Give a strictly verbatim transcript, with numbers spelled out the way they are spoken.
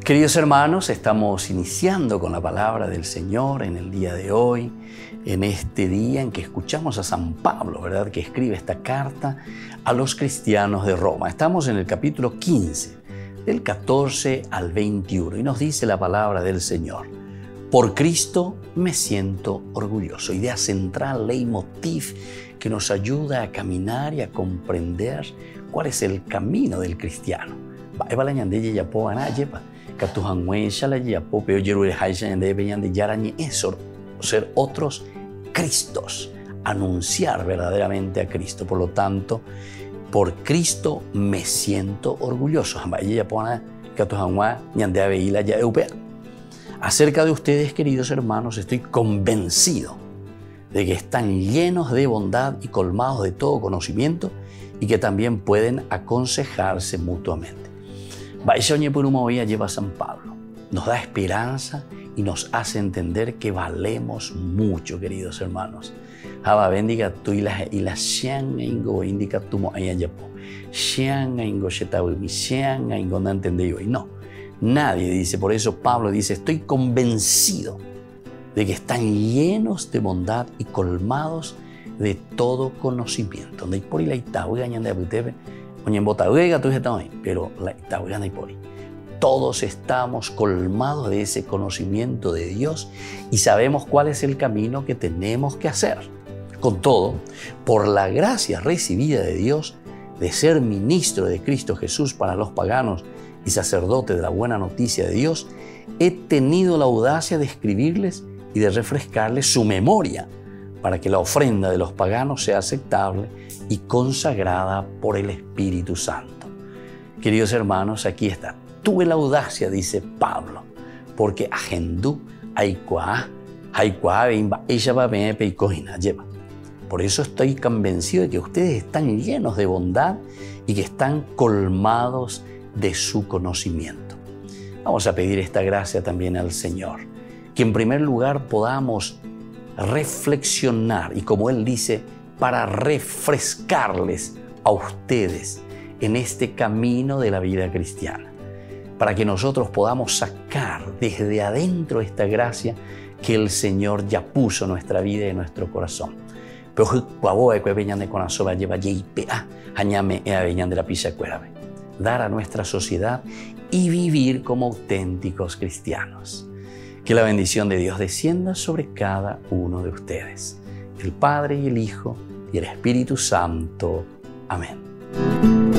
Queridos hermanos, estamos iniciando con la palabra del Señor en el día de hoy, en este día en que escuchamos a San Pablo, ¿verdad?, que escribe esta carta a los cristianos de Roma. Estamos en el capítulo quince, del catorce al veintiuno, y nos dice la palabra del Señor: por Cristo me siento orgulloso. Idea central, leitmotiv, que nos ayuda a caminar y a comprender cuál es el camino del cristiano. Ser otros Cristos, anunciar verdaderamente a Cristo. Por lo tanto, por Cristo me siento orgulloso. Acerca de ustedes, queridos hermanos, estoy convencido de que están llenos de bondad y colmados de todo conocimiento y que también pueden aconsejarse mutuamente. Lleva San Pablo. Nos da esperanza y nos hace entender que valemos mucho, queridos hermanos. Haba bendiga tu y la y la xian ingo indica tu mo ayapo. Xian ingo shetawi xian ingo no entendí hoy. No. Nadie dice, por eso Pablo dice, estoy convencido de que están llenos de bondad y colmados de todo conocimiento. Pero todos estamos colmados de ese conocimiento de Dios y sabemos cuál es el camino que tenemos que hacer. Con todo, por la gracia recibida de Dios de ser ministro de Cristo Jesús para los paganos y sacerdote de la buena noticia de Dios, he tenido la audacia de escribirles y de refrescarles su memoria para que la ofrenda de los paganos sea aceptable y consagrada por el Espíritu Santo. Queridos hermanos, aquí está. Tuve la audacia, dice Pablo, porque agendú aikua, aikua bimba, ella va a venir peicojina, lleva. Por eso estoy convencido de que ustedes están llenos de bondad y que están colmados de su conocimiento. Vamos a pedir esta gracia también al Señor, que en primer lugar podamos reflexionar y, como Él dice, para refrescarles a ustedes en este camino de la vida cristiana, para que nosotros podamos sacar desde adentro esta gracia que el Señor ya puso en nuestra vida y en nuestro corazón. Dar a nuestra sociedad y vivir como auténticos cristianos. Que la bendición de Dios descienda sobre cada uno de ustedes, el Padre y el Hijo y el Espíritu Santo. Amén.